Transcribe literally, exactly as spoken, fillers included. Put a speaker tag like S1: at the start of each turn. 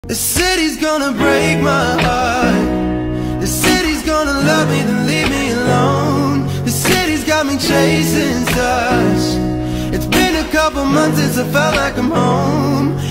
S1: The city's gonna break my heart. The city's gonna love me, then leave me alone. The city's got me chasing stars. It's been a couple months since I felt like I'm home.